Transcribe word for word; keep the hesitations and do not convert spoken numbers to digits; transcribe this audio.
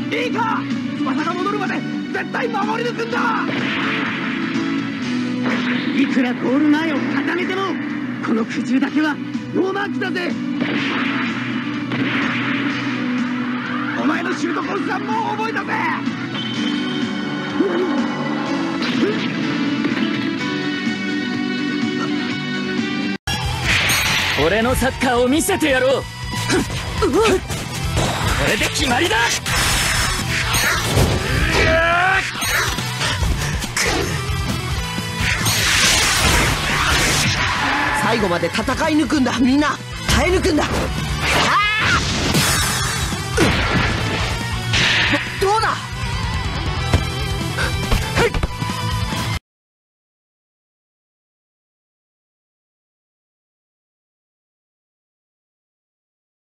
いいか、翼が戻るまで絶対守り抜くんだ。いくらゴール前を固めてもこの苦渋だけはノーマークだぜ。お前のシュートコースはもう覚えたぜ。 俺のサッカーを見せてやろう。これで決まりだ。 最後まで戦い抜くんだ。みんな耐え抜くんだ。ああ